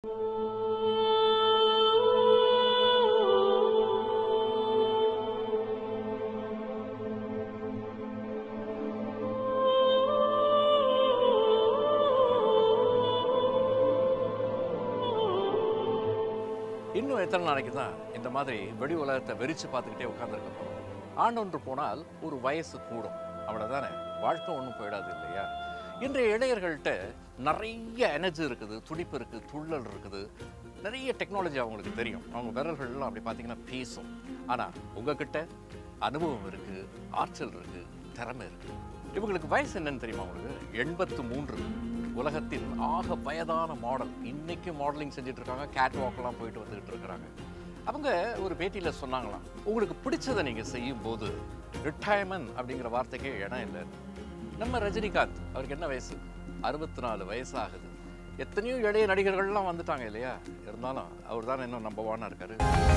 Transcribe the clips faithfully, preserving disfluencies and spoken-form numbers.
இன்னும் எத்தனை நாளைக்கு தான் இந்த மாதிரி வெடி உலகத்தை வெறிச்சு பார்த்துக்கிட்டே உட்காந்துருக்க போகிறோம். ஆண்டொன்று போனால் ஒரு வயசு கூடும், அவ்வளோதானே. வாழ்க்கை ஒன்றும் போயிடாது இல்லையா? இன்றைய இளைஞர்கள்ட்ட நிறைய எனர்ஜி இருக்குது, துடிப்பு இருக்குது, துள்ளல் இருக்குது, நிறைய டெக்னாலஜி அவங்களுக்கு தெரியும். அவங்க விரல்கள்லாம் அப்படி பார்த்தீங்கன்னா பேசும். ஆனால் உங்ககிட்ட அனுபவம் இருக்குது, ஆற்றல் இருக்குது, திறமை இருக்குது. இவங்களுக்கு வயசு என்னன்னு தெரியுமா உங்களுக்கு? எண்பத்து மூன்று. உலகத்தின் ஆக வயதான மாடல். இன்னைக்கு மாடலிங் செஞ்சுட்டு இருக்காங்க, கேட் வாக்கெல்லாம் போயிட்டு வந்துகிட்டு இருக்கிறாங்க. அவங்க ஒரு பேட்டியில் சொன்னாங்களாம், உங்களுக்கு பிடிச்சதை நீங்கள் செய்யும் போது ரிட்டையர்மெண்ட் அப்படிங்கிற வார்த்தைக்கே இடம் இல்லை. நம்ம ரஜினிகாந்த், அவருக்கு என்ன வயசு? அறுபத்தி நாலு வயசு ஆகுது. எத்தனையோ இளைய நடிகர்கள்லாம் வந்துட்டாங்க இல்லையா? இருந்தாலும் அவர் தான் இன்னும் நம்பர் ஒன்னா இருக்காரு.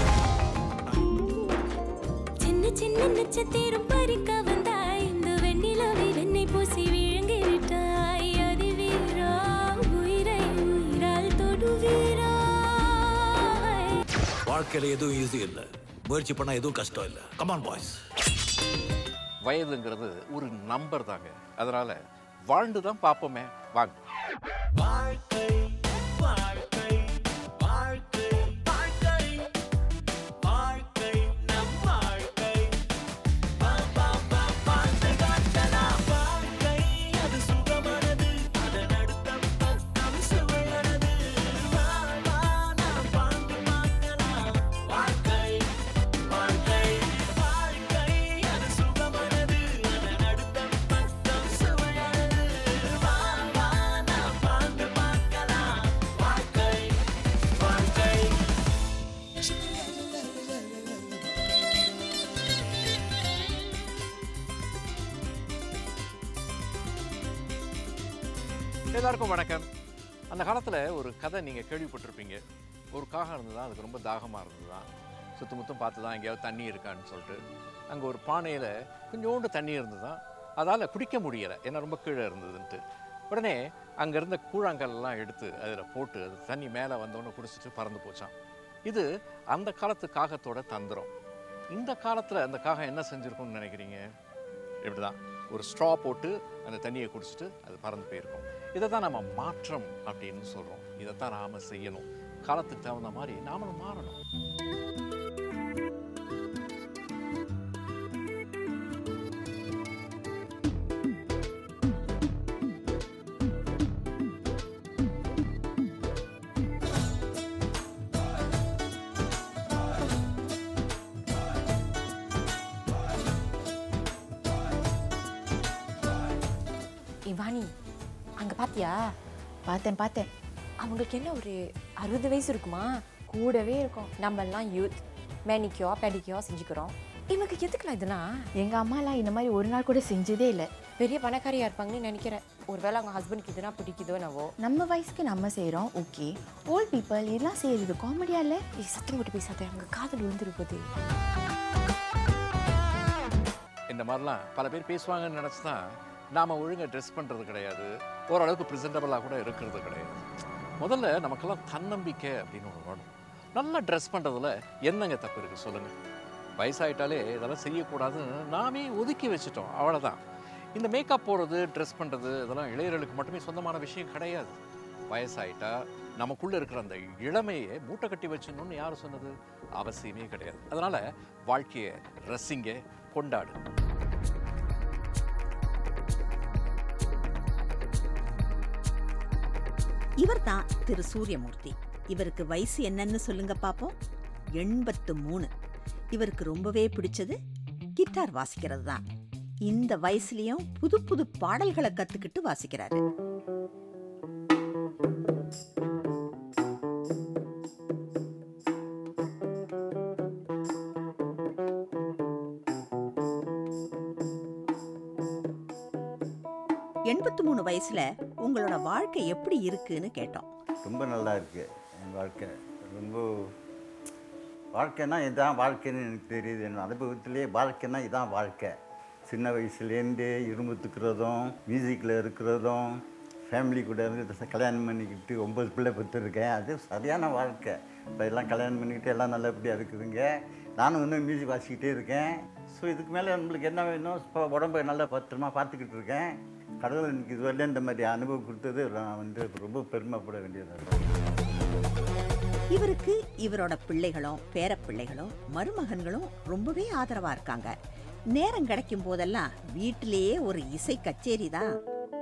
சின்ன சின்ன நட்சத்திரம் பறிக்க வந்தாய், இந்த வெண்ணிலவை வெண்ணை பூசி விழுங்கி விட்டாய். அறிவீரா உயிரை உயிரால் தொடுவீரா. வாழ்க்கையில எதுவும் ஈஸி இல்லை, முயற்சி பண்ணா எதுவும் கஷ்டம் இல்லை. Come on boys. வயதுங்கிறது ஒரு நம்பர் தாங்க. அதனால வாழ்ந்து தான் பார்ப்போமே, வாங்க. வாழ்க்கை வாழ்க்கை வாழ்க்கை வாழ்க்கை வாழ்க்கை நம் வாழ்க்கை. வாழ்க்கை வாழ்க்கை அது சுகமானது, அதன் அடுத்த பக்கம் சுவையானது. வாழ்வா நாம் வாழ்ந்து பார்க்கலாம். வாழ்க்கை வாழ்க்கை வாழ்க்கை அது சுகமானது, அதன் அடுத்த பக்கம் சுவையானது. வாழ்வா நாம் வாழ்ந்து பார்க்கலாம். வாழ்க்கை வாழ்க்கை. எல்லாருக்கும் வணக்கம். அந்த காலத்தில் ஒரு கதை நீங்கள் கேள்விப்பட்டிருப்பீங்க. ஒரு காகம் இருந்தது தான், அதுக்கு ரொம்ப தாகமாக இருந்தது தான். சுத்தமுத்தம் பார்த்து தான் எங்கேயாவது தண்ணி இருக்கான்னு சொல்லிட்டு அங்கே ஒரு பானையில் கொஞ்சோண்டு தண்ணி இருந்தது தான். அதால் குடிக்க முடியலை, ஏன்னா ரொம்ப கீழே இருந்ததுன்ட்டு. உடனே அங்கே இருந்த கூழாங்கல்லாம் எடுத்து அதில் போட்டு அது தண்ணி மேலே வந்தோன்னு குடிச்சிட்டு பறந்து போச்சான். இது அந்த காலத்து காகத்தோட தந்திரம். இந்த காலத்தில் அந்த காகம் என்ன செஞ்சுருக்கும்னு நினைக்கிறீங்க? இப்படி தான் ஒரு ஸ்ட்ரா போட்டு அந்த தண்ணியை குடிச்சிட்டு அது பறந்து போயிருக்கும். இதை தான் நம்ம மாற்றம் அப்படின்னு சொல்கிறோம். இதை தான் நாம் செய்யணும். காலத்துக்கு தகுந்த மாதிரி நாமளும் மாறணும். இவானி, அங்கே பார்த்தியா? பார்த்தேன் பார்த்தேன். அவங்களுக்கு என்ன ஒரு அறுபது வயசு இருக்குமா? கூடவே இருக்கும். நம்மெல்லாம் யூத், மேனிக்கியோ பெடிக்கியோ செஞ்சுக்கிறோம். இவங்க எதுக்குலாம் இதெல்லாம்? எங்கள் அம்மாலாம் இந்த மாதிரி ஒரு நாள் கூட செஞ்சதே இல்லை. பெரிய பணக்காரியாக இருப்பாங்கன்னு நினைக்கிறேன். ஒருவேளை அவங்க ஹஸ்பண்டுக்கு இதெல்லாம் பிடிக்குதோ என்னவோ. நம்ம வயசுக்கு நம்ம செய்கிறோம், ஓகே. ஓல்ட் பீப்புள் இதெல்லாம் செய்யறது காமெடியா இல்லை? ஏய், சத்தம் போட்டு பேசாத, அங்கே காதல் விழுந்துருப்பது. இந்த மாதிரிலாம் பல பேர் பேசுவாங்கன்னு நினச்சி தான் நாம் ஒழுங்காக ட்ரெஸ் பண்ணுறது கிடையாது, ஓரளவுக்கு ப்ரெசென்டபுளாக கூட இருக்கிறது கிடையாது. முதல்ல நமக்கெல்லாம் தன்னம்பிக்கை அப்படின்னு ஒன்று வேணும். நல்லா ட்ரெஸ் பண்ணுறதுல என்னங்க தப்பு இருக்குது சொல்லுங்கள்? வயசாயிட்டாலே இதெல்லாம் செய்யக்கூடாதுன்னு நாமே ஒதுக்கி வச்சுட்டோம், அவ்வளோதான். இந்த மேக்கப் போடுறது, ட்ரெஸ் பண்ணுறது இதெல்லாம் இளையர்களுக்கு மட்டுமே சொந்தமான விஷயம் கிடையாது. வயசாயிட்டா நமக்குள்ளே இருக்கிற அந்த இளமையை மூட்டை கட்டி வச்சிடணும்னு யார் சொன்னது? அவசியமே கிடையாது. அதனால் வாழ்க்கையை ரசிங்க, கொண்டாடு. இவர் தான் திரு சூரியமூர்த்தி. இவருக்கு வயசு என்னன்னு சொல்லுங்க பாப்போம். எண்பத்து மூணு. இவருக்கு ரொம்பவே பிடிச்சது கிட்டார் வாசிக்கிறது தான். இந்த வயசுலயும் புது புது பாடல்களை கத்துக்கிட்டு வாசிக்கிறாரு. எண்பத்து மூணு வயசுல உங்களோட வாழ்க்கை எப்படி இருக்குன்னு கேட்டோம். ரொம்ப நல்லா இருக்குது என் வாழ்க்கை. ரொம்ப வாழ்க்கைன்னா இதான் வாழ்க்கைன்னு எனக்கு தெரியுது. என் அனுபவத்திலே வாழ்க்கைன்னா இதான் வாழ்க்கை. சின்ன வயசுலேருந்தே இரும்பு துக்கிறதும், மியூசிக்கில் இருக்கிறதும், ஃபேமிலி கூட இருந்து கல்யாணம் பண்ணிக்கிட்டு ஒம்பது பிள்ளை பெற்றுருக்கேன். அது சரியான வாழ்க்கை. இப்போ எல்லாம் கல்யாணம் பண்ணிக்கிட்டு எல்லாம் நல்லபடியாக இருக்குதுங்க. நானும் இன்னும் மியூசிக் வாசிக்கிட்டே இருக்கேன். ஸோ இதுக்கு மேலே நம்மளுக்கு என்ன வேணும், இப்போ உடம்பை நல்லா பத்திரமா பார்த்துக்கிட்டு இருக்கேன். கடவுள் எனக்கு இதுவரையிலும் இந்த மாதிரி அனுபவம் கொடுத்தது நான் வந்து ரொம்ப பெருமைப்பட வேண்டியதாக இருக்கும். இவருக்கு இவரோட பிள்ளைகளும் பேரப்பிள்ளைகளும் மருமகன்களும் ரொம்பவே ஆதரவா இருக்காங்க. நேரம் கிடைக்கும் போதெல்லாம் வீட்டிலேயே ஒரு இசை கச்சேரி தான்.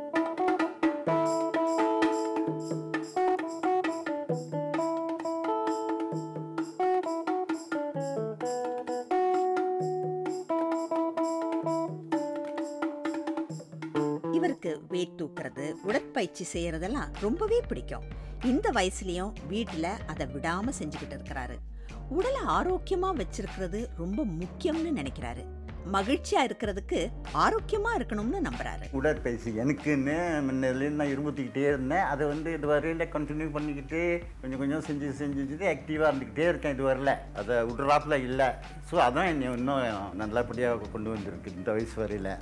இவருக்கு வெயிட் தூக்குறது, உடற்பயிற்சி செய்யறதெல்லாம் ரொம்பவே பிடிக்கும். இந்த வயசுலயும் வீட்டுல அதை விடாம செஞ்சுக்கிட்டு இருக்கிறாரு. உடலை ஆரோக்கியமா வச்சிருக்கிறது ரொம்ப முக்கியம்னு நினைக்கிறாரு. மகிழ்ச்சியா இருக்கிறதுக்கு ஆரோக்கியமா இருக்கணும்னு நம்புறாரு. உடற்பயிற்சி எனக்குன்னு முன்னிலேருந்து நான் இருபத்திக்கிட்டே இருந்தேன். அதை வந்து இது வரையில கண்டினியூ பண்ணிக்கிட்டு கொஞ்சம் கொஞ்சம் செஞ்சு செஞ்சுட்டு ஆக்டிவாக இருந்துக்கிட்டே இருக்கேன். இது வரல, அதை விடுறாப்புல இல்லை. ஸோ அதான் என்னை இன்னும் நல்லபடியாக கொண்டு வந்திருக்கு இந்த வயசு வரையில்.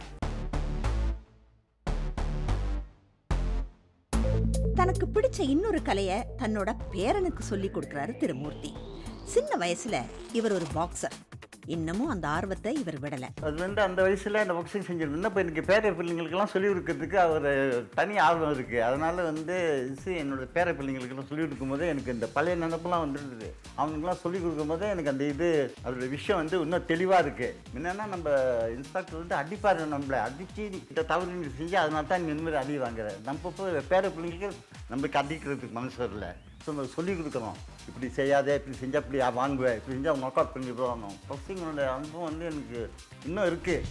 தனக்கு பிடிச்ச இன்னொரு கலையை தன்னோட பேரனுக்கு சொல்லி கொடுக்கிறாரு திருமூர்த்தி. சின்ன வயசுல இவர் ஒரு பாக்ஸர். இன்னமும் அந்த ஆர்வத்தை இவர் விடலை. அது வந்து அந்த வயசில் அந்த பாக்ஸிங் செஞ்சுருந்தேன். இப்போ எனக்கு பேர பிள்ளைங்களுக்கெல்லாம் சொல்லிக் கொடுக்கறதுக்கு அவர் தனி ஆர்வம் இருக்குது. அதனால் வந்து என்னோட பேர பிள்ளைங்களுக்கெல்லாம் சொல்லிக் கொடுக்கும்போது எனக்கு இந்த பழைய நினைப்பெல்லாம் வந்துடுது. அவங்களுக்குலாம் சொல்லிக் கொடுக்கும்போது எனக்கு அந்த இது அதோட விஷயம் வந்து இன்னும் தெளிவாக இருக்குது. என்னென்னா நம்ம இன்ஸ்ட்ரக்டர் வந்து அடிப்பார், நம்மளை அடித்து இந்த தவறு நீ செஞ்சு அதனால தான் நீ இனிமேல் அடி வாங்குற. நம்ம இப்போ பேர பிள்ளைங்களுக்கு நம்மளுக்கு அடிக்கிறதுக்கு மனசு வரல. ஸோ நம்ம சொல்லிக் கொடுக்குறோம், இப்படி செய்யாதே, இப்படி செஞ்சால் இப்படி வாங்குவேன், இப்படி செஞ்சால் அவங்க ஒர்க் அவுட் பண்ணி போகணும். பாக்ஸிங்கோட அனுபவம் வந்து எனக்கு இன்னும் இருக்குது.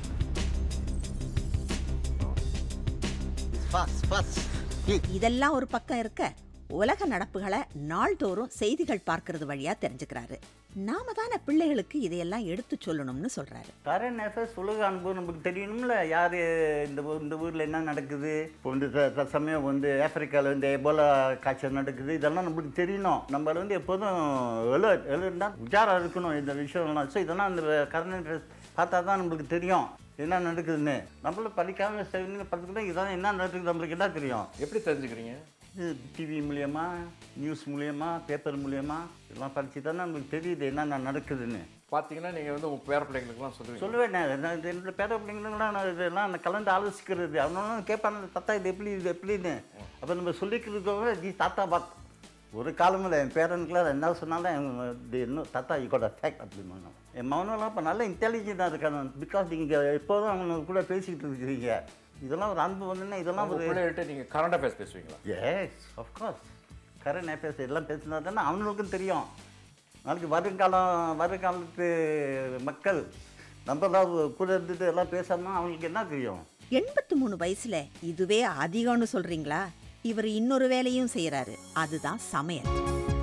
இதெல்லாம் ஒரு பக்கம் இருக்க, உலக நடப்புகளை நாள்தோறும் செய்திகள் பார்க்கறது வழியா தெரிஞ்சுக்கிறாரு. நாம தானே பிள்ளைகளுக்கு இதையெல்லாம் எடுத்து சொல்லணும்னு சொல்றாரு. கரண்ட் அஃபேர்ஸ் உலக அனுபவம் நமக்கு தெரியணும்ல. யார் இந்த இந்த ஊரில் என்ன நடக்குது, இப்போ வந்து தற்சமயம் வந்து ஆப்பிரிக்காவில் வந்து எபோலா காய்ச்சல் நடக்குது, இதெல்லாம் நம்மளுக்கு தெரியணும். நம்மள வந்து எப்போதும் அலர்ட் அலர்ட்னா உஜாராக இருக்கணும் இந்த விஷயம்லாம். ஸோ இதெல்லாம் அந்த கரண்ட் அஃபேர்ஸ் பார்த்தா தான் நம்மளுக்கு தெரியும் என்ன நடக்குதுன்னு. நம்மளும் படிக்காமல் பார்த்துக்கிட்டா இதெல்லாம் என்ன நடக்குது நம்மளுக்கு என்ன தெரியும். எப்படி தெரிஞ்சுக்கிறீங்க? டிவி மூலியமா, நியூஸ் மூலியமா, பேப்பர் மூலியமா இதெல்லாம் படிச்சு தானே நம்மளுக்கு தெரியுது என்னென்ன நடக்குதுன்னு. பார்த்தீங்கன்னா நீங்கள் வந்து உங்கள் பேர பிள்ளைங்களுக்குலாம் சொல்லுவீங்க? சொல்லுவேன். நான் என்னோட பேர பிள்ளைங்களுக்குலாம் நான் இதெல்லாம் நான் கலந்து ஆலோசிக்கிறது. அவனாலும் கேட்பாங்க, தாத்தா இது எப்படி இது எப்படின்னு. அப்போ நம்ம சொல்லிக்கிறதுக்காக ஜி தாத்தா பார்த்து ஒரு காலமில் என் பேரனுக்குலாம் என்ன சொன்னாலும் இது இன்னும் தாத்தா இக்கோட ஃபேக்ட் அப்படின்னு. என் மகனெல்லாம் இப்போ நல்ல இன்டெலிஜென்ட்டாக இருக்காங்க. பிகாஸ் நீங்கள் எப்போதும் அவங்க கூட பேசிக்கிட்டு இருக்கிறீங்க. இதெல்லாம் ஒரு அன்பு வந்துன்னா இதெல்லாம் ஒரு பிள்ளைகிட்ட நீங்கள் கரண்ட் அஃபேர்ஸ் பேசுவீங்களா? Yes of course. கரண்ட் அஃபேர்ஸ் எல்லாம் பேசினா தானே அவங்களுக்கும் தெரியும். நாளைக்கு வருங்காலம் வருங்காலத்து மக்கள் நம்ம தான் கூட இருந்துட்டு எல்லாம் பேசாமல் அவங்களுக்கு என்ன தெரியும். எண்பத்தி மூணு வயசுல இதுவே அதிகம்னு சொல்றீங்களா? இவர் இன்னொரு வேலையும் செய்யறாரு, அதுதான் சமையல்.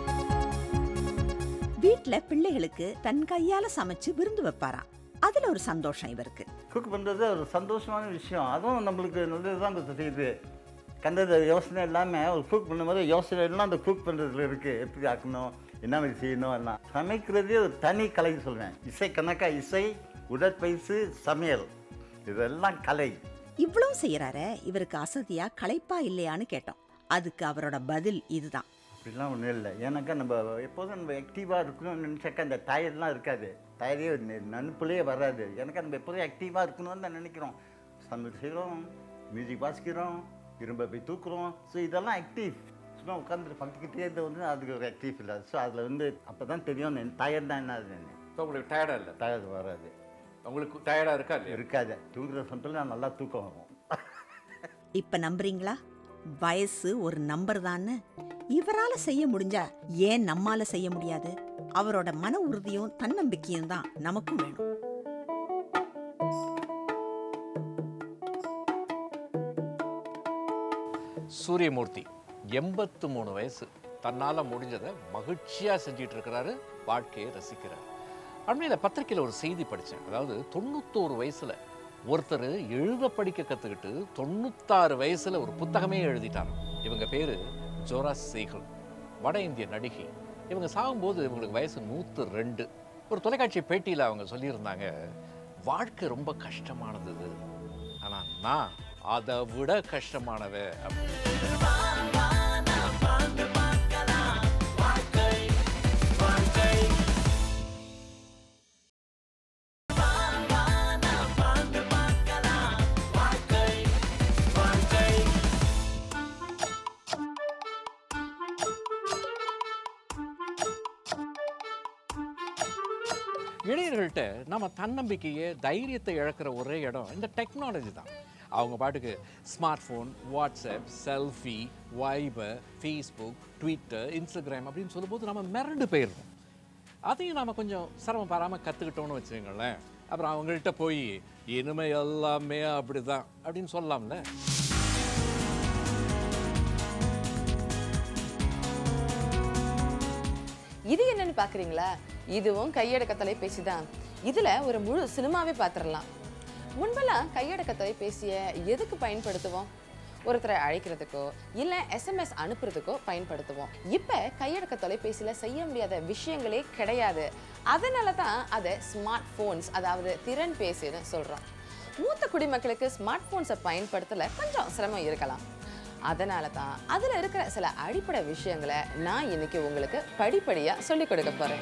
வீட்டுல பிள்ளைகளுக்கு தன் கையால சமைச்சு விருந்து வைப்பாராம். அதுல ஒரு சந்தோஷம் இவருக்கு. குக் பண்ணுறது ஒரு சந்தோஷமான விஷயம். அதுவும் நம்மளுக்கு நல்லது தான் தெரியுது. கண்டது யோசனை இல்லாமல் ஒரு குக் பண்ணும்போது யோசனை எல்லாம் அந்த குக் பண்ணுறதுல இருக்குது. எப்படி ஆக்கணும், என்ன மாதிரி செய்யணும் எல்லாம். சமைக்கிறதே ஒரு தனி கலைன்னு சொல்லுவேன். இசை கணக்கா இசை, உடற்பயிற்சி, சமையல் இதெல்லாம் கலை. இவ்வளவு செய்யறாரு, இவருக்கு அசதியா களைப்பா இல்லையான்னு கேட்டோம். அதுக்கு அவரோட பதில் இதுதான். அப்படிலாம் ஒன்றும் இல்லை. ஏன்னாக்கா நம்ம எப்போதும் நம்ம ஆக்டிவாக இருக்கணும்னு நினச்சாக்கா அந்த டயர்ட்லாம் இருக்காது. டயரே நனுப்புலேயே வராது. எனக்கு நம்ம எப்போதும் ஆக்டிவாக இருக்கணும்னு தான் நினைக்கிறோம். சமையல் செய்கிறோம், மியூசிக் வாசிக்கிறோம், திரும்ப போய் தூக்குறோம். ஸோ இதெல்லாம் ஆக்டிவ். சும்மா உட்காந்துட்டு பக்கத்துக்கிட்டே இருந்த வந்து அதுக்கு ஒரு ஆக்டிவ் இல்லை. ஸோ அதில் வந்து அப்போ தான் தெரியும் டயர்ட் தான் என்ன ஆகுதுன்னு. ஸோ உங்களுக்கு டயர்டாக இல்லை? டயர்டு வராது. உங்களுக்கு டயர்டாக இருக்கா? இருக்காது. தூங்குற சமயத்தில் நான் நல்லா தூக்கம் வரும். இப்ப நம்புறீங்களா? வயசு ஒரு நம்பர் தான்னு. இவரால செய்ய முடிஞ்சா ஏன் நம்மால செய்ய முடியாது? அவரோட மன உறுதியும் தன்னம்பிக்கையும் தான் நமக்கும் வேணும். சூரியமூர்த்தி எண்பத்து மூணு வயசு, தன்னால் முடிஞ்சதை மகிழ்ச்சியாக செஞ்சிட்டு இருக்கிறாரு, வாழ்க்கையை ரசிக்கிறார். அண்மையில் பத்திரிக்கையில் ஒரு செய்தி படித்தேன். அதாவது தொண்ணூத்தோரு வயசில் ஒருத்தர் எழுத படிக்க கற்றுக்கிட்டு தொண்ணூத்தாறு வயசில் ஒரு புத்தகமே எழுதிட்டார். இவங்க பேர் ஜோரா சேகல், வட இந்திய நடிகை. இவங்க சாகும்போது இவங்களுக்கு வயசு நூற்று ரெண்டு. ஒரு தொலைக்காட்சி பேட்டியில் அவங்க சொல்லியிருந்தாங்க, வாழ்க்கை ரொம்ப கஷ்டமானது, ஆனால் நான் அதை விட கஷ்டமானவ. இளைஞர்கள்ட்ட நம்ம தன்னம்பிக்கையை தைரியத்தை இழக்கிற ஒரே இடம் இந்த டெக்னாலஜி தான். அவங்க பாட்டுக்கு smart phone, WhatsApp, selfie, Viber, Facebook, Twitter, Instagram அப்படின்னு சொல்லும்போது நம்ம மிரண்டு போயிடுறோம். அதையும் நாம் கொஞ்சம் சிரமம் பாராமல் கற்றுக்கிட்டோன்னு வச்சுக்கோங்களேன். அப்புறம் அவங்கள்ட்ட போய் இனிமே எல்லாமே அப்படி தான் அப்படின்னு சொல்லலாம்ல. இது என்னன்னு பாக்குறீங்களா? இதுவும் கையடக்க தொலைபேசி தான். இதுல ஒரு முழு சினிமாவே பார்த்துடலாம். முன்பெல்லாம் கையடக்க தொலைபேசியை எதுக்கு பயன்படுத்துவோம்? ஒருத்தரை அழைக்கிறதுக்கோ இல்ல எஸ்எம்எஸ் அனுப்புறதுக்கோ பயன்படுத்துவோம். இப்ப கையடக்க தொலைபேசியில செய்ய முடியாத விஷயங்களே கிடையாது. அதனால தான் அதை ஸ்மார்ட் போன்ஸ், அதாவது திறன் பேசின்னு சொல்றோம். மூத்த குடிமக்களுக்கு ஸ்மார்ட் போன்ஸை பயன்படுத்தல கொஞ்சம் சிரமம் இருக்கலாம். அதனால தான் அதுல இருக்கிற சில அடிப்படை விஷயங்களை நான் இன்னைக்கு உங்களுக்கு படிப்படியா சொல்லிக் கொடுக்க போறேன்.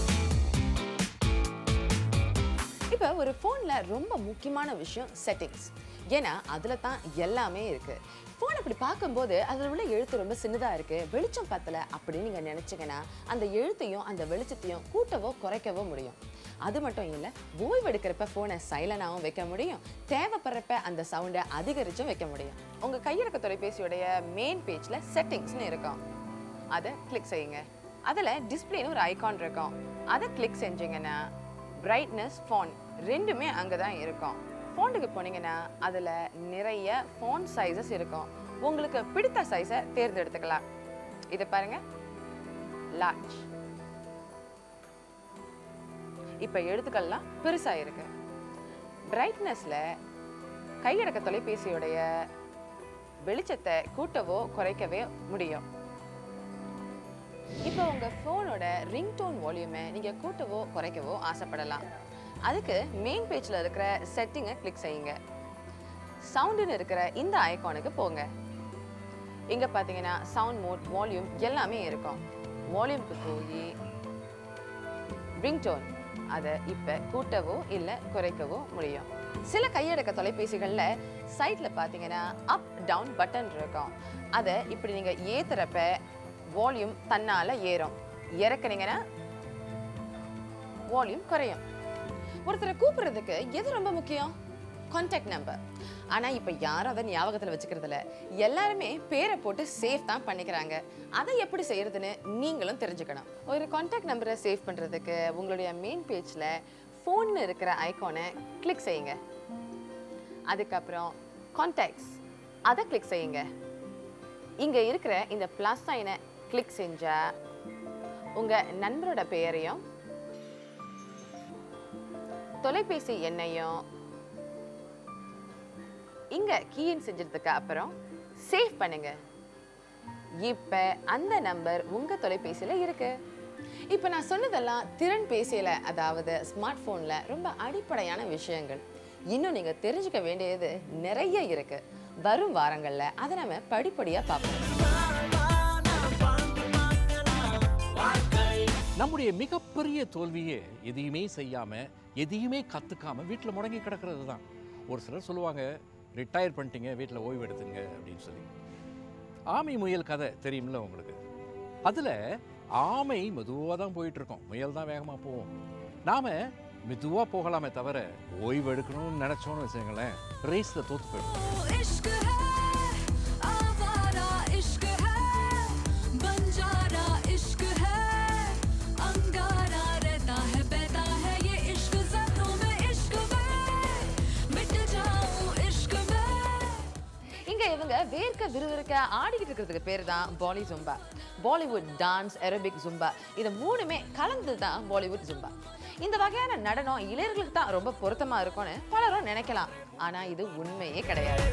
இப்போ ஒரு ஃபோன்ல ரொம்ப முக்கியமான விஷயம் செட்டிங்ஸ். ஏன்னா அதுல தான் எல்லாமே இருக்கு. ஃபோன் அப்படி பார்க்கும்போது அதில் உள்ள எழுத்து ரொம்ப சின்னதாக இருக்கு, வெளிச்சம் பத்தலை அப்படின்னு நீங்கள் நினச்சிங்கன்னா அந்த எழுத்தையும் அந்த வெளிச்சத்தையும் கூட்டவோ குறைக்கவோ முடியும். அது மட்டும் இல்லை, ஓய்வெடுக்கிறப்ப ஃபோனை சைலண்டாகவும் வைக்க முடியும், தேவைப்படுறப்ப அந்த சவுண்டை அதிகரிச்சும் வைக்க முடியும். உங்கள் கையடக்க தொலைபேசியோடைய மெயின் பேஜில் செட்டிங்ஸ்னு இருக்கும், அதை கிளிக் செய்யுங்க. அதில் டிஸ்பிளேன்னு ஒரு ஐகான் இருக்கும், அதை கிளிக் செஞ்சீங்கன்னா பிரைட்னஸ், ஃபோன் ரெண்டுமே அங்கே தான் இருக்கும். ஃபோனுக்கு போனீங்கன்னா அதில் நிறைய ஃபோன் சைஸஸ் இருக்கும். உங்களுக்கு பிடித்த சைஸை தேர்ந்தெடுத்துக்கலாம். இதை பாருங்க, லார்ஜ். இப்போ எழுத்துக்கள்லாம் பெருசாக இருக்கு. பிரைட்னஸில் கையடக்க தொலைபேசியோடைய வெளிச்சத்தை கூட்டவோ குறைக்கவே முடியும். இப்போ உங்கள் ஃபோனோட ரிங்டோன் வால்யூமை நீங்கள் கூட்டவோ குறைக்கவோ ஆசைப்படலாம். அதுக்கு மெயின் பேஜில் இருக்கிற செட்டிங்கை கிளிக் செய்யுங்க. சவுண்டுன்னு இருக்கிற இந்த ஐகானுக்கு போங்க. இங்கே பார்த்தீங்கன்னா சவுண்ட் மோட், வால்யூம் எல்லாமே இருக்கும். வால்யூமுக்கு போய் ரிங்டோன், அதை இப்போ கூட்டவோ இல்லை குறைக்கவோ முடியும். சில கையடக்க தொலைபேசிகளில் சைட்டில் பார்த்தீங்கன்னா அப் டவுன் பட்டன் இருக்கும். அதை இப்படி நீங்கள் ஏற்றுறப்ப வால்யூம் தன்னால் ஏறும், இறக்குனீங்கன்னா வால்யூம் குறையும். ஒருத்தரை கூப்பிடுறதுக்கு எது ரொம்ப முக்கியம்? Contact number. ஆனால் இப்போ யாரும் அதை ஞாபகத்தில் வச்சுக்கிறதில்ல. எல்லாருமே பேரை போட்டு சேவ் தான் பண்ணிக்கிறாங்க. அதை எப்படி செய்யறதுன்னு நீங்களும் தெரிஞ்சுக்கணும். ஒரு கான்டாக்ட் நம்பரை சேவ் பண்ணுறதுக்கு உங்களுடைய மெயின் பேஜில் ஃபோன்னு இருக்கிற ஐகானை கிளிக் செய்யுங்க. அதுக்கப்புறம் கான்டாக்ட்ஸ், அதை கிளிக் செய்யுங்க. இங்கே இருக்கிற இந்த ப்ளஸ் சைனை கிளிக் செஞ்சால் உங்கள் நண்பரோட பெயரையும் தொலைபேசி எண்ணையும் இங்க கீயின் செஞ்சதுக்கு அப்புறம் சேவ் பண்ணுங்க. இப்ப அந்த நம்பர் உங்க தொலைபேசியில இருக்கு. இப்ப நான் சொன்னதெல்லாம் திறன் பேசியில, அதாவது ஸ்மார்ட் போன்ல ரொம்ப அடிப்படையான விஷயங்கள். இன்னும் நீங்க தெரிஞ்சுக்க வேண்டியது நிறைய இருக்கு. வரும் வாரங்கள்ல அதை நம்ம படிப்படியா பார்ப்போம். நம்முடைய மிகப்பெரிய தோல்வியே எதையுமே செய்யாம எதையுமே கத்துக்காம வீட்டில் முடங்கி கிடக்கிறது தான். ஒரு சிலர் சொல்லுவாங்க, ரிட்டையர் பண்ணிட்டீங்க, வீட்டில் ஓய்வு எடுத்துங்க அப்படின்னு சொல்லி. ஆமை முயல் கதை தெரியுமில்ல உங்களுக்கு? அதில் ஆமை மெதுவாக தான் போயிட்டுருக்கோம், முயல் தான் வேகமாக போவோம். நாம் மெதுவாக போகலாமே தவிர ஓய்வு எடுக்கணும்னு நினச்சோன்னு வச்சுங்களேன், ரேஸில் தோற்று போயிடும். இவங்க வேர்க்க விறுவிறுக்க ஆடிக்கிட்டு இருக்கிறதுக்கு பேர் தான் Bolly Zumba. Bollywood dance, aerobic, Zumba, இது மூணுமே கலந்து தான் பாலிவுட் ஜும்பா. இந்த வகையான நடனம் இளைஞர்களுக்கு தான் ரொம்ப பொருத்தமா இருக்கும்னு பலரும் நினைக்கலாம். ஆனா இது உண்மையே கிடையாது.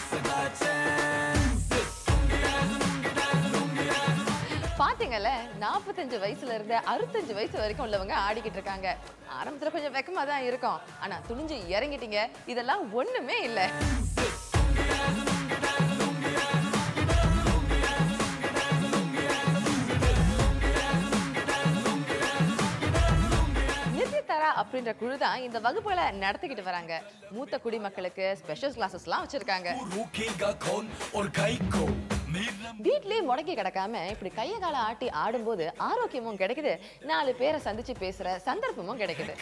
பாத்தீங்கல்ல, நாற்பத்தஞ்சு வயசுல இருந்து அறுபத்தஞ்சு வயசு வரைக்கும் உள்ளவங்க ஆடிக்கிட்டு இருக்காங்க. ஆரம்பத்துல கொஞ்சம் வெக்கமா தான் இருக்கும், ஆனா துணிஞ்சு இறங்கிட்டீங்க, இதெல்லாம் ஒண்ணுமே இல்லை. அப்படின்ற குழு தான் இந்த வகுப்புகளை நடத்திக்கிட்டு வராங்க. மூத்த குடிமக்களுக்கு ஸ்பெஷல் கிளாஸஸ்லாம் வச்சிருக்காங்க. வீட்லயே முடக்கி கிடக்காம இப்படி கைய கால ஆட்டி ஆடும்போது ஆரோக்கியமும் கிடைக்குது, நாலு பேரை சந்திச்சு பேசுற சந்தர்ப்பமும் கிடைக்குது.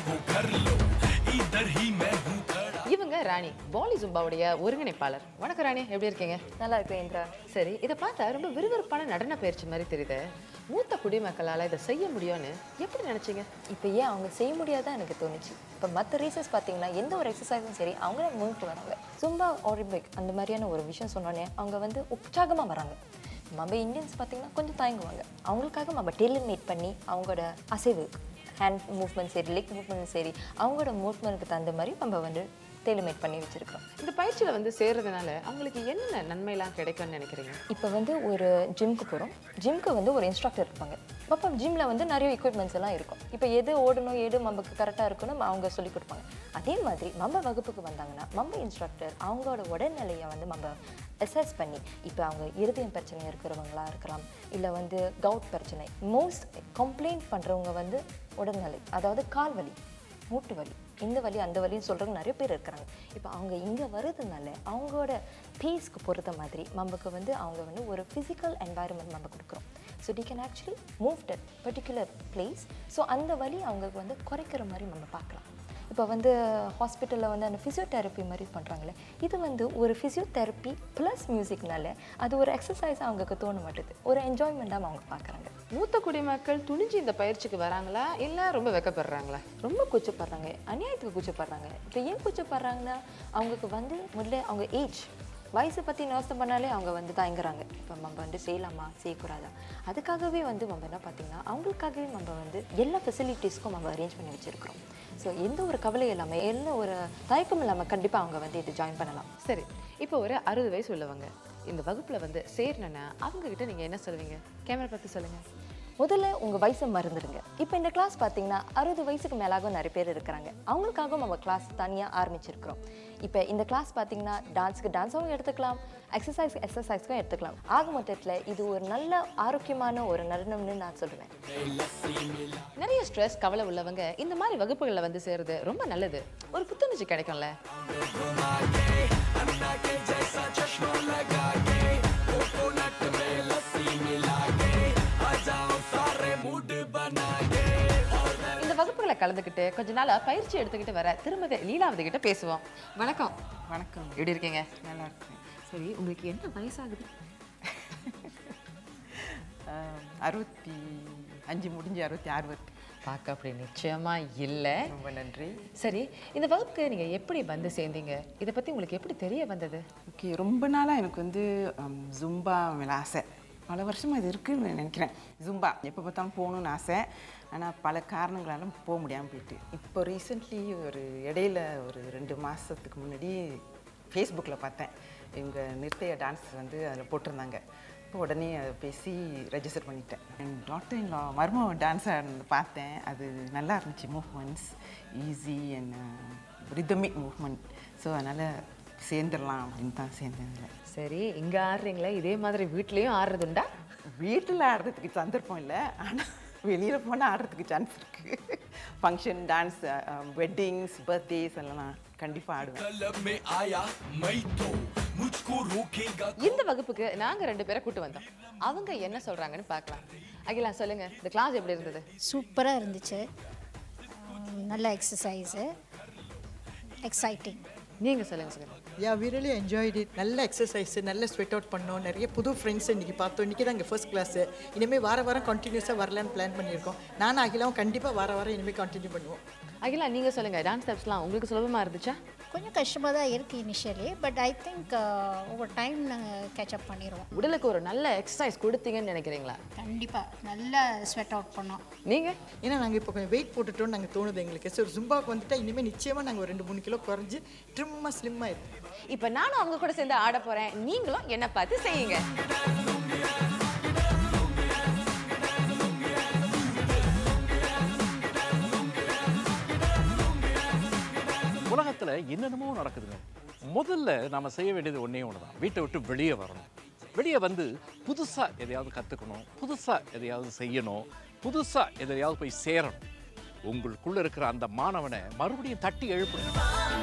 இவங்க ராணி, பாலி ஜும்பாவுடைய ஒருங்கிணைப்பாளர். வணக்கம் ராணி, எப்படி இருக்கீங்க? நல்லா இருக்கேன் இந்திரா. சரி, இதை பார்த்தா ரொம்ப விறுவிறுப்பான நடன பயிற்சி மாதிரி தெரியுது. மூத்த குடிமக்களால் இதை செய்ய முடியும்னு எப்படி நினைச்சீங்க? இப்போ ஏன் அவங்க செய்ய முடியாதான் எனக்கு தோணுச்சு. இப்போ மற்ற ரீசஸ் பார்த்தீங்கன்னா எந்த ஒரு எக்ஸசைஸும் சரி அவங்க முன்னுக்கு வராங்க. சும்பா ஒலிம்பிக் அந்த மாதிரியான ஒரு விஷயம் சொன்னோன்னே அவங்க வந்து உற்சாகமாக வராங்க. நம்ம இந்தியன்ஸ் பார்த்தீங்கன்னா கொஞ்சம் தயங்குவாங்க. அவங்களுக்காக நம்ம டெய்லர் மேட் பண்ணி அவங்களோட அசைவு, ஹேண்ட் மூவ்மெண்ட் சரி, லெக் மூவ்மெண்ட் சரி, அவங்களோட மூவ்மெண்ட்டுக்கு தகுந்த மாதிரி நம்ம வந்து டெய்லர்மேட் பண்ணி வச்சிருக்கோம். இந்த பயிற்சியில் வந்து சேர்றதுனால அவங்களுக்கு என்னென்ன நன்மைலாம் கிடைக்கும்னு நினைக்கிறீங்க? இப்போ வந்து ஒரு ஜிம்க்கு போகிறோம். ஜிம்க்கு வந்து ஒரு இன்ஸ்ட்ரக்டர் இருப்பாங்க. அப்போ ஜிம்மில் வந்து நிறைய எக்யூப்மெண்ட்ஸ் எல்லாம் இருக்கும். இப்போ எது ஓடணும் எது நமக்கு கரெக்டாக இருக்கணும் அவங்க சொல்லிக் கொடுப்பாங்க. அதே மாதிரி நம்ம வகுப்புக்கு வந்தாங்கன்னா நம்ம இன்ஸ்ட்ரக்டர் அவங்களோட உடல்நிலையை வந்து நம்ம அசஸ் பண்ணி, இப்போ அவங்க இருதயம் பிரச்சனை இருக்கிறவங்களா இருக்கலாம், இல்லை வந்து கவுட் பிரச்சனை, மோஸ்ட் கம்ப்ளைண்ட் பண்ணுறவங்க வந்து உடல்நிலை, அதாவது கால் வலி, மூட்டு வலி, இந்த வலி அந்த வலின்னு சொல்கிறவங்க நிறைய பேர் இருக்கிறாங்க. இப்போ அவங்க இங்கே வர்றதுனால அவங்களோட பேஸ்க்கு பொறுத்த மாதிரி நமக்கு வந்து அவங்க வந்து ஒரு ஃபிசிக்கல் என்வாயர்மெண்ட் நம்ம கொடுக்குறோம். So they can actually move that particular place. So அந்த வலி அவங்களுக்கு வந்து குறைக்கிற மாதிரி நம்ம பார்க்கலாம். இப்போ வந்து ஹாஸ்பிட்டலில் வந்து அந்த ஃபிசியோதெரப்பி மாதிரி பண்ணுறாங்களே, இது வந்து ஒரு ஃபிசியோதெரப்பி ப்ளஸ் மியூசிக்னால அது ஒரு எக்ஸசைஸ் அவங்களுக்கு தோண மாட்டுது, ஒரு என்ஜாய்மெண்ட்டாக அவங்க பார்க்குறாங்க. மூத்த குடிமக்கள் துணிஞ்சு இந்த பயிற்சிக்கு வராங்களா இல்லை ரொம்ப வெக்கப்படுறாங்களா? ரொம்ப கூச்சப்படுறாங்க, அநியாயத்துக்கு கூச்சப்படுறாங்க. இப்போ ஏன் கூச்சப்படுறாங்கன்னா அவங்களுக்கு வந்து முதல்ல அவங்க ஏஜ் வயசை பற்றி யோசனை பண்ணாலே அவங்க வந்து தயங்குறாங்க. இப்போ நம்ம வந்து செய்யலாமா செய்யக்கூடாதா, அதுக்காகவே வந்து நம்ம என்ன பார்த்திங்கன்னா அவங்களுக்காகவே நம்ம வந்து எல்லா ஃபெசிலிட்டிஸ்க்கும் நம்ம அரேஞ்ச் பண்ணி வச்சுருக்கிறோம். ஸோ எந்த ஒரு கவலை இல்லாமல் எந்த ஒரு தயக்கம் இல்லாமல் கண்டிப்பாக அவங்க வந்து இது ஜாயின் பண்ணலாம். சரி, இப்போ ஒரு அறுபது வயசு உள்ளவங்க இந்த வகுப்பில் வந்து சேரணுன்னா அவங்கக்கிட்ட நீங்கள் என்ன சொல்லுவீங்க? கேமரா பார்த்து சொல்லுங்கள். முதல்ல உங்கள் வயசை மறந்துடுங்க. இப்போ இந்த கிளாஸ் பார்த்தீங்கன்னா அறுபது வயசுக்கு மேலாக நிறைய பேர் இருக்கிறாங்க. அவங்களுக்காகவும் நம்ம கிளாஸ் தனியாக ஆரம்பிச்சிருக்கிறோம். இப்போ இந்த கிளாஸ் பார்த்தீங்கன்னா டான்ஸுக்கு டான்ஸாகவும் எடுத்துக்கலாம், எக்ஸசைஸ்க்கு எக்ஸசைஸ்க்கும் எடுத்துக்கலாம். ஆக மொத்தத்தில் இது ஒரு நல்ல ஆரோக்கியமான ஒரு நடனம்னு நான் சொல்லுவேன். நிறைய ஸ்ட்ரெஸ் கவலை உள்ளவங்க இந்த மாதிரி வகுப்புகளில் வந்து சேருது ரொம்ப நல்லது, ஒரு புத்துணர்ச்சி கிடைக்கும்ல. இந்த வகுப்புகளை கலந்துக்கிட்டு கொஞ்ச நாளா பயிற்சி எடுத்துக்கிட்டு வர திருமதி லீலாவதி கிட்ட பேசுவோம். வணக்கம். வணக்கம். எப்படி இருக்கீங்க? நல்லா இருக்கேன். சரி, உங்களுக்கு என்ன வயசாகுது? அறுபத்தி அஞ்சு முடிஞ்சு அறுபத்தி ஆறு வருது. பார்க்க அப்படி நிச்சயமா இல்லை. ரொம்ப நன்றி. சரி, இந்த வகுப்புக்கு நீங்கள் எப்படி வந்து சேர்ந்தீங்க? இதை பற்றி உங்களுக்கு எப்படி தெரிய வந்தது? ஓகே, ரொம்ப நாளாக எனக்கு வந்து ஜும்பா மேலே ஆசை. பல வருஷமாக இது இருக்குன்னு நினைக்கிறேன். ஜும்பா எப்போ பார்த்தாலும் போகணுன்னு ஆசை, ஆனால் பல காரணங்களாலும் போக முடியாமல் போயிட்டு. இப்போ ரீசெண்ட்லி ஒரு இடையில ஒரு ரெண்டு மாதத்துக்கு முன்னாடி ஃபேஸ்புக்கில் பார்த்தேன், இவங்க நிறுத்தைய டான்ஸ் வந்து அதில் போட்டிருந்தாங்க. இப்போ உடனே அதை பேசி ரெஜிஸ்டர் பண்ணிட்டேன். என் டாக்டர் இன் லா மர்ம டான்ஸை பார்த்தேன். அது நல்லா இருந்துச்சு, movements easy and rhythmic movement. So அதனால் சேர்ந்துடலாம் அப்படின்னு தான் சேர்ந்தேன். அதில் சரி, இங்கே ஆடுறீங்களே, இதே மாதிரி வீட்லேயும் ஆடுறதுண்டா? வீட்டில் ஆடுறதுக்கு சந்தர்ப்பம் இல்லை, ஆனால் வெளியில் போனால் ஆடுறதுக்கு சான்ஸ் இருக்குது. ஃபங்க்ஷன் டான்ஸ், வெட்டிங்ஸ், பர்த்டேஸ் எல்லாம் கண்டிப்பாக ஆடுவேன். இந்த வகுப்புக்கு நாங்கள் ரெண்டு பேரை கூட்டு வந்தோம். அவங்க என்ன சொல்கிறாங்கன்னு பார்க்கலாம். அகிலா, சொல்லுங்கள், இந்த கிளாஸ் எப்படி இருந்தது? சூப்பராக இருந்துச்சு, நல்ல எக்ஸசைஸு, எக்ஸைட்டிங். நீங்கள் சொல்லுங்கள் சொல்லுங்கள். Yeah we really enjoyed it. நல்ல எக்ஸசைஸு, நல்ல ஸ்வெட் அவுட் பண்ணோம், நிறைய புது ஃப்ரெண்ட்ஸ் இன்றைக்கி பார்த்தோம். இன்றைக்கி தான் இங்கே ஃபர்ஸ்ட் கிளாஸு. இனிமேல் வார வாரம் கண்டினியூஸாக வரலான்னு பிளான் பண்ணியிருக்கோம். நானும் அகிலாவும் கண்டிப்பாக வார வாரம் இனிமேல் கண்டினியூ பண்ணுவோம். அகிலா, நீங்கள் சொல்லுங்கள், டான்ஸ் ஸ்டெப்ஸ்லாம் உங்களுக்கு சுலபமாக இருந்துச்சா? கொஞ்சம் கஷ்டமாக தான் இருக்குது இனிஷியலி, பட் ஐ திங்க் ஒவ்வொரு டைம் நாங்கள் கேட்சப் பண்ணிடுவோம். உடலுக்கு ஒரு நல்ல எக்ஸசைஸ் கொடுத்தீங்கன்னு நினைக்கிறீங்களா? கண்டிப்பாக நல்லா ஸ்வெட் அவுட் பண்ணோம். நீங்கள்? ஏன்னா நாங்கள் இப்போ கொஞ்சம் வெயிட் போட்டுட்டோன்னு நாங்கள் தோணுது எங்களுக்கு. ஸோ ஜும்பாவுக்கு வந்துட்டால் இனிமேல் நிச்சயமாக நாங்கள் ஒரு ரெண்டு மூணு கிலோ குறைஞ்சி ட்ரிம்மாக ஸ்லிம்மாக இருக்கும். இப்போ நானும் அவங்க கூட சேர்ந்து ஆட போகிறேன், நீங்களும் என்னை பார்த்து செய்யுங்க. உலகத்தில் என்னென்னமோ நடக்குதுங்க. முதல்ல நாம் செய்ய வேண்டியது ஒன்றே ஒன்று தான், வீட்டை விட்டு வெளியே வரணும். வெளியே வந்து புதுசாக எதையாவது கற்றுக்கணும், புதுசாக எதையாவது செய்யணும், புதுசாக எதையாவது போய் சேரணும். உங்களுக்குள்ளே இருக்கிற அந்த மாணவனை மறுபடியும் தட்டி எழுப்பணும்.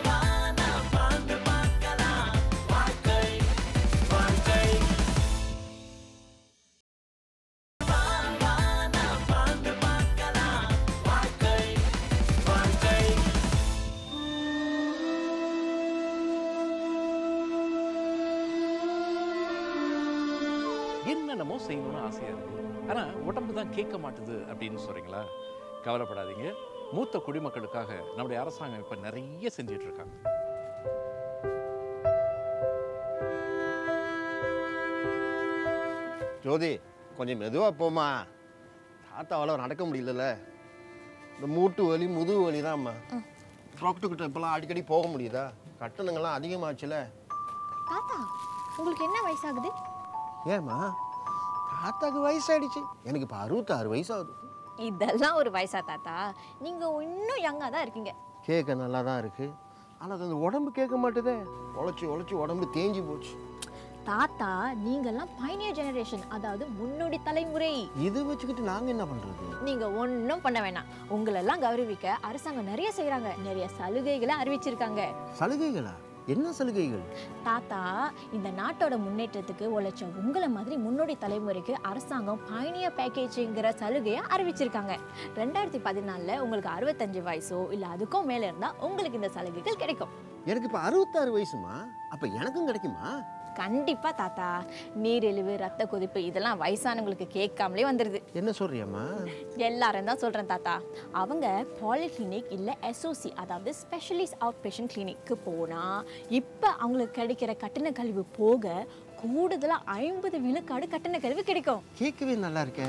என்னென்னமோ செய்யணும்னு ஆசையாக இருக்குது, ஆனால் உடம்பு தான் கேட்க மாட்டுது அப்படின்னு சொல்கிறீங்களா? கவலைப்படாதீங்க. மூத்த குடிமக்களுக்காக நம்முடைய அரசாங்கம் இப்போ நிறைய செஞ்சிட்டு இருக்காங்க. ஜோதி, கொஞ்சம் மெதுவாக போமா. தாத்தாவால் நடக்க முடியல. இந்த மூட்டு வலி முதுகு வலி தான்ம்மா. டாக்டர்கிட்ட இப்போலாம் அடிக்கடி போக முடியுதா? கட்டணங்கள்லாம் அதிகமாச்சுல. தாத்தா, உங்களுக்கு என்ன வயசாகுது? ஏம்மா, தாத்தாக்கு வயசாயிடுச்சு. எனக்கு இப்போ அறுபத்தாறு வயசாகுது. இதெல்லாம் ஒரு வயசா தாத்தா? நீங்க இன்னும் யங்கா தான் இருக்கீங்க. கேட்க நல்லா தான் இருக்கு, ஆனால் அது அந்த உடம்பு கேட்க மாட்டுதே. உழைச்சி உழைச்சி உடம்பு தேஞ்சி போச்சு. தாத்தா, நீங்கெல்லாம் பைனியர் ஜெனரேஷன், அதாவது முன்னோடி தலைமுறை. இது வச்சுக்கிட்டு நாங்க என்ன பண்றது? நீங்க ஒன்றும் பண்ண வேணாம். உங்களெல்லாம் கௌரவிக்க அரசாங்கம் நிறைய செய்யறாங்க, நிறைய சலுகைகளை அறிவிச்சிருக்காங்க. சலுகைகளா? என்ன சலுகைகள்? தாத்தா, இந்த நாட்டோட முன்னேற்றத்துக்கு உழைச்ச உங்களை மாதிரி முன்னோடி தலைமுறைக்கு அரசாங்கம் பைனியர் பேக்கேஜுங்கிற சலுகையை அறிவிச்சிருக்காங்க. ரெண்டாயிரத்தி பதினாலில் உங்களுக்கு அறுபத்தஞ்சு வயசோ இல்லை அதுக்கும் மேலே இருந்தால் உங்களுக்கு இந்த சலுகைகள் கிடைக்கும். எனக்கு இப்போ அறுபத்தாறு வயசுமா? அப்போ எனக்கும் கிடைக்குமா? கண்டிப்பா தாத்தா. நீரிழிவு, ரத்த கொதிப்பு இதெல்லாம் வயசானவங்களுக்கு கேட்காமலே வந்துடுது. என்ன சொல்றியம்மா? எல்லாரும் தான் சொல்றேன் தாத்தா. அவங்க பாலிகிளினிக் இல்லை எஸ்ஓசி, அதாவது ஸ்பெஷலிஸ்ட் அவுட் பேஷண்ட் கிளினிக்கு போனா இப்போ அவங்களுக்கு கிடைக்கிற கட்டண கழிவு போக கூடுதலாக ஐம்பது விழுக்காடு கட்டண கழிவு கிடைக்கும். கேட்கவே நல்லா இருக்கே.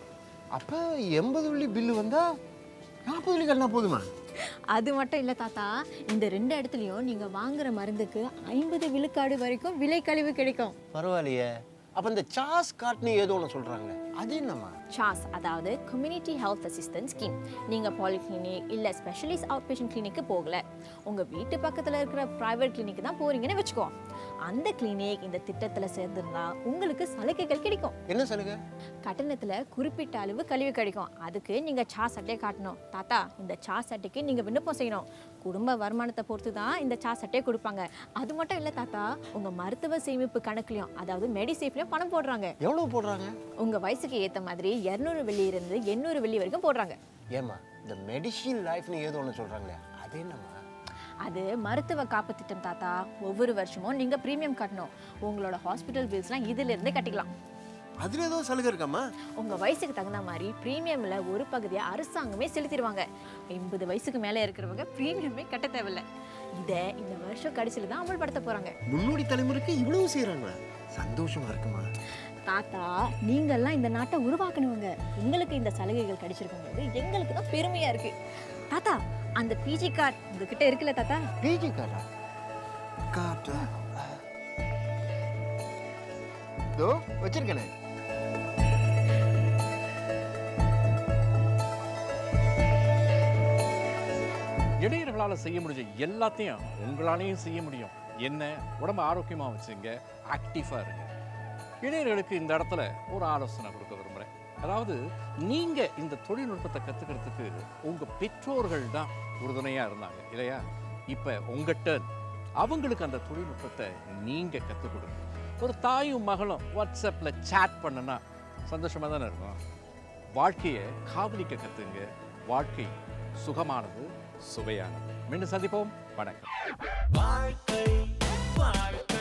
அப்போ எண்பது வெள்ளி பில்லு வந்தா நாற்பது வெள்ளி கட்டினா போதுமா? அது மட்டும் இல்லை தாத்தா, இந்த ரெண்டு இடத்துலையும் நீங்கள் வாங்குற மருந்துக்கு ஐம்பது விழுக்காடு வரைக்கும் விலை கழிவு கிடைக்கும். பரவாயில்லையே. அப்போ இந்த சாஸ் காட்டுன்னு ஏதோ ஒன்று சொல்கிறாங்க, அது என்னம்மா? சாஸ் அதாவது கம்யூனிட்டி ஹெல்த் அசிஸ்டன்ஸ் ஸ்கீம். நீங்கள் பாலிகிளினிக் இல்லை ஸ்பெஷலிஸ்ட் அவுட் பேஷண்ட் கிளினிக்கு போகல, உங்கள் வீட்டு பக்கத்தில் இருக்கிற ப்ரைவேட் கிளினிக் தான் போகிறீங்கன்னு வச்சுக்கோ. அந்த கிளினிக் இந்த திட்டத்தில் சேர்ந்துருந்தா உங்களுக்கு சலுகைகள் கிடைக்கும். என்ன சலுகை? கட்டணத்தில் குறிப்பிட்ட அளவு கழிவு கிடைக்கும். அதுக்கு நீங்கள் சாஸ் அட்டையை காட்டணும். தாத்தா, இந்த சாஸ் அட்டைக்கு நீங்கள் விண்ணப்பம் செய்யணும். குடும்ப வருமானத்தை பொறுத்து தான் இந்த சாஸ் அட்டையை கொடுப்பாங்க. அது மட்டும் இல்லை தாத்தா, உங்கள் மருத்துவ சேமிப்பு கணக்குலையும் அதாவது மெடிசேஃப்லையும் பணம் போடுறாங்க. எவ்வளோ போடுறாங்க? உங்கள் வயசுக்கு ஏற்ற மாதிரி இரநூறு வெள்ளி இருந்து எண்ணூறு வெள்ளி வரைக்கும் போடுறாங்க. ஏம்மா, இந்த மெடிசின் லைஃப்னு ஏதோ ஒன்று சொல்கிறாங்களே, அது என்னம்மா? அது மருத்துவ காப்பு திட்டம் தாத்தா. ஒவ்வொரு வருஷமும் நீங்கள் ப்ரீமியம் கட்டணும். உங்களோட ஹாஸ்பிட்டல் பில்ஸ்லாம் இதிலிருந்தே கட்டிக்கலாம். அதில் ஏதோ சலுகை இருக்காம்மா? உங்கள் வயசுக்கு தகுந்த மாதிரி ப்ரீமியமில் ஒரு பகுதியை அரசாங்கமே செலுத்திடுவாங்க. எண்பது வயசுக்கு மேலே இருக்கிறவங்க ப்ரீமியமே கட்ட தேவையில்லை. இதை இந்த வருஷம் கடைசியில் தான் அமல்படுத்த போகிறாங்க. முன்னோடி தலைமுறைக்கு இவ்வளவு செய்கிறாங்களா? சந்தோஷமா இருக்குமா? தாத்தா, நீங்கள்லாம் இந்த நாட்டை உருவாக்கணுங்க. உங்களுக்கு இந்த சலுகைகள் கிடைச்சிருக்கும் போது எங்களுக்கு தான் பெருமையாக இருக்கு. தாத்தா, அந்த பிஜி கார்டு உங்ககிட்ட இருக்குல்ல தாத்தா? பிஜி கார்டா? கார்டா இதோ வச்சிருக்கேனே. இளைஞர்களால் செய்ய முடிஞ்ச எல்லாத்தையும் உங்களாலையும் செய்ய முடியும். என்ன, உடம்பு ஆரோக்கியமாக வச்சுங்க, ஆக்டிவாக இருங்க. இளைஞர்களுக்கு இந்த இடத்துல ஒரு ஆலோசனை கொடுக்க விரும்புகிறேன். அதாவது நீங்கள் இந்த தொழில்நுட்பத்தை கற்றுக்கிறதுக்கு உங்கள் பெற்றோர்கள் தான் உறுதுணையாக இருந்தாங்க இல்லையா? இப்போ உங்கள்கிட்ட அவங்களுக்கு அந்த தொழில்நுட்பத்தை நீங்கள் கற்றுக் கொடுங்க. ஒரு தாயும் மகளும் வாட்ஸ்அப்பில் சேட் பண்ணுனா சந்தோஷமாக தானே இருக்கும். வாழ்க்கையை காதலிக்க கற்றுங்க. வாழ்க்கை சுகமானது, சுவையானது. மீண்டும் சந்திப்போம். வணக்கம். வாழ்க்கை வாழ்க்கை